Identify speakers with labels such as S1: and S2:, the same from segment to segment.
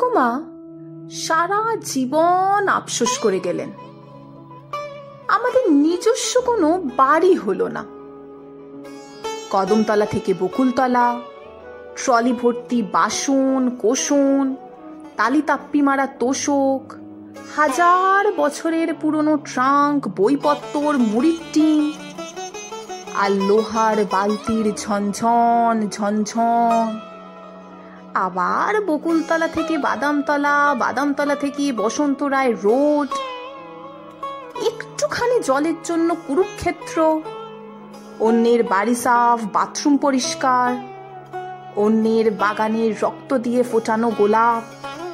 S1: ঠাকুমা সারা জীবন আফসোস করে গেলেন, আমাদের নিজস্ব কোনো বাড়ি হলো না। কদমতলা থেকে বকুলতলা, ট্রলি ভর্তি বাসন কোসন, তালিতাপ্পি মারা তোষক, 1000 বছরের পুরনো ট্রাঙ্ক, বইপত্তর, মুড়ির টিন, আর লোহার বালতির ঝনঝন ঝনঝন। আবার বকুলতলা থেকে বাদামতলা, বাদামতলা থেকে বসন্ত রায় রোড, একটুখানি জলের জন্য কুরুক্ষেত্র, অন্যের বাড়ি সাফ, বাথরুম পরিষ্কার, অন্যের বাগানের রক্ত দিয়ে ফোটানো গোলাপ,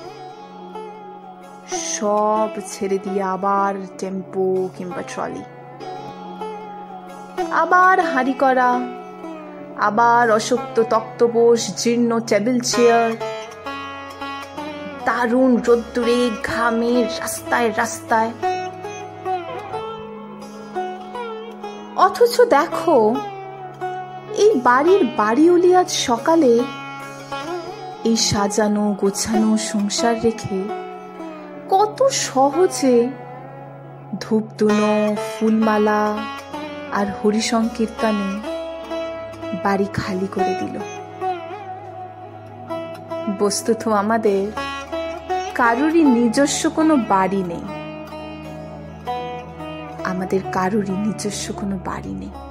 S1: সব ছেড়ে দিয়ে আবার টেম্পো কিংবা ট্রলি, আবার হাঁড়ি করা, আবার অশক্ত তক্তপোষ, জীর্ণ টেবিল চেয়ার, দারুণ রোদ্দুরে ঘামে রাস্তায় রাস্তায়। অথচ দেখো, এই বাড়ির বাড়িওলি আজ সকালে এই সাজানো গোছানো সংসার রেখে কত সহজে ধূপধুনো, ফুলমালা আর হরিসংকীর্তনে বাড়ি খালি করে দিল। বস্তুত আমাদের কারোরই নিজস্ব কোনো বাড়ি নেই, আমাদের কারোরই নিজস্ব কোনো বাড়ি নেই।